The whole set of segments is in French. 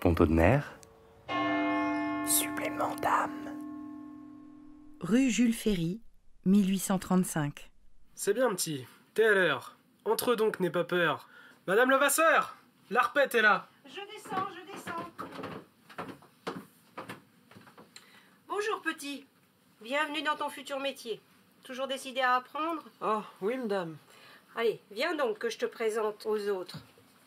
Ponto de mer. Supplément d'âme. Rue Jules Ferry, 1835. C'est bien, petit. T'es à l'heure. Entre donc, n'aie pas peur. Madame Levasseur, l'arpette est là. Je descends. Bonjour, petit. Bienvenue dans ton futur métier. Toujours décidé à apprendre? Oh, oui, madame. Allez, viens donc que je te présente aux autres.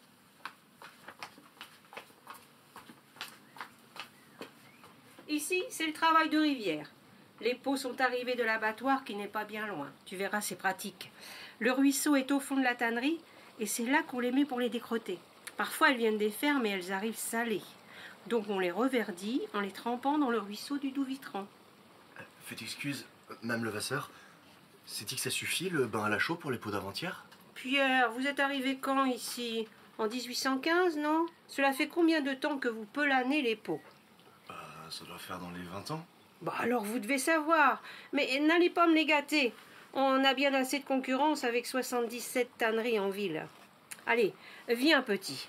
Ici, c'est le travail de rivière. Les pots sont arrivés de l'abattoir qui n'est pas bien loin. Tu verras, c'est pratique. Le ruisseau est au fond de la tannerie et c'est là qu'on les met pour les décrotter. Parfois, elles viennent des fermes et elles arrivent salées. Donc on les reverdit en les trempant dans le ruisseau du Doux-Vitran. Faites excuse, Madame Levasseur, c'est-il que ça suffit, le bain à la chaux pour les pots d'avant-hier? Pierre, vous êtes arrivé quand ici? En 1815, non? Cela fait combien de temps que vous pelanez les pots? Ça doit faire dans les 20 ans. Bah alors vous devez savoir. Mais n'allez pas me les gâter. On a bien assez de concurrence avec 77 tanneries en ville. Allez, viens petit.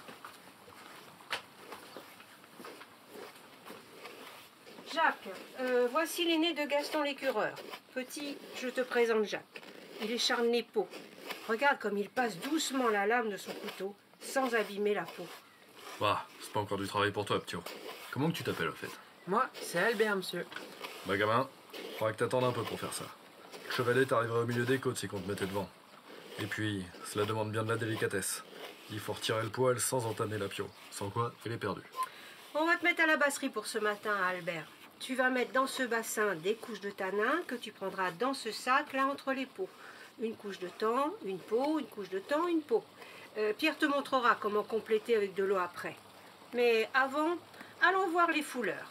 Jacques, voici l'aîné de Gaston l'écureur. Petit, je te présente Jacques. Il écharne les pots. Regarde comme il passe doucement la lame de son couteau, sans abîmer la peau. Bah, c'est pas encore du travail pour toi, Ptio. Comment que tu t'appelles, au fait? Moi, c'est Albert, monsieur. Bah, gamin, faudra que t'attendes un peu pour faire ça. Le chevalet t'arriverait au milieu des côtes si qu'on te mettait devant. Et puis, cela demande bien de la délicatesse. Il faut retirer le poil sans entamer la pio. Sans quoi, elle est perdue. On va te mettre à la basserie pour ce matin, Albert. Tu vas mettre dans ce bassin des couches de tanin que tu prendras dans ce sac, là, entre les pots. Une couche de thon, une peau, une couche de thon, une peau. Pierre te montrera comment compléter avec de l'eau après. Mais avant, allons voir les fouleurs.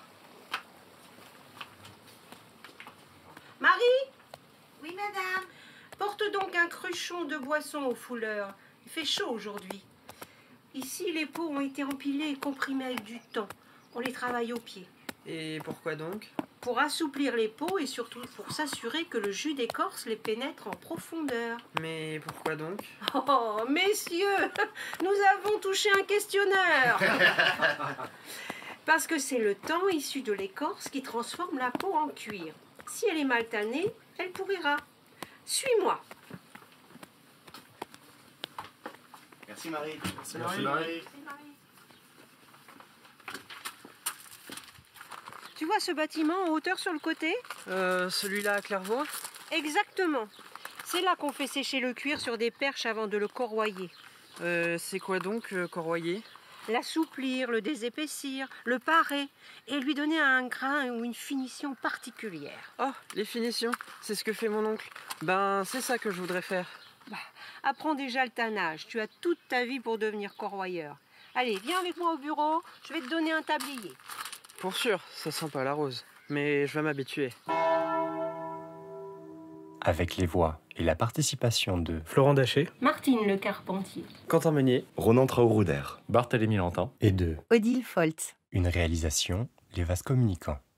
Marie? Oui, madame. Porte donc un cruchon de boisson aux fouleurs. Il fait chaud aujourd'hui. Ici, les pots ont été empilés et comprimés avec du thon. On les travaille au pied. Et pourquoi donc? Pour assouplir les peaux et surtout pour s'assurer que le jus d'écorce les pénètre en profondeur. Mais pourquoi donc? Oh, messieurs, nous avons touché un questionneur. Parce que c'est le thon issu de l'écorce qui transforme la peau en cuir. Si elle est mal tannée, elle pourrira. Suis-moi. Merci Marie. Merci, Marie. Tu vois ce bâtiment en hauteur sur le côté? Celui-là à Clairvaux? Exactement. C'est là qu'on fait sécher le cuir sur des perches avant de le corroyer. C'est quoi donc, corroyer? L'assouplir, le désépaissir, le parer et lui donner un grain ou une finition particulière. Oh, les finitions, c'est ce que fait mon oncle. Ben, c'est ça que je voudrais faire. Bah, apprends déjà le tannage. Tu as toute ta vie pour devenir corroyeur. Allez, viens avec moi au bureau. Je vais te donner un tablier. Pour sûr, ça sent pas la rose. Mais je vais m'habituer. Avec les voix et la participation de Florent Daché. Martine Le Carpentier. Quentin Meunier. Ronan Traorouder. Barthélemy Lantin et de Odile Foltz. une réalisation Les Vases Communicants.